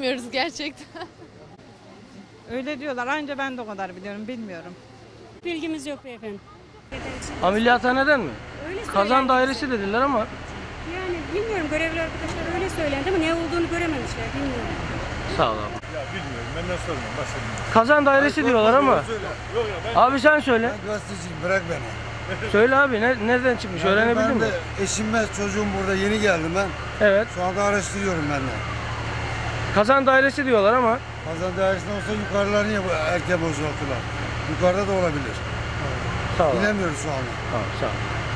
bilmiyoruz gerçekten. Öyle diyorlar. Anca ben de o kadar biliyorum. Bilmiyorum. Bilgimiz yok beyefendi. Ameliyathaneden mi? Öyle Kazan söylendi dairesi bize. dediler ama Yani bilmiyorum, görevli arkadaşlar öyle söylendi ama ne olduğunu görememişler, bilmiyorum. sağ ol abi. Ya bilmiyorum, benden sorma, başka bilmiyorum. Kazan dairesi diyorlar ama. Abi sen söyle. Ben gazeteciyim, bırak beni. Söyle abi nereden çıkmış öğrenebildin Ben mi? de eşim ve çocuğum burada yeni geldim ben. Evet. Şu anda araştırıyorum ben de. Kazan dairesi diyorlar ama. Kazan dairesinde olsa yukarılar niye bu erken boşalttılar? Yukarıda da olabilir. Sağ ol. abi. Bilemiyoruz şu anda. Tamam sağ ol.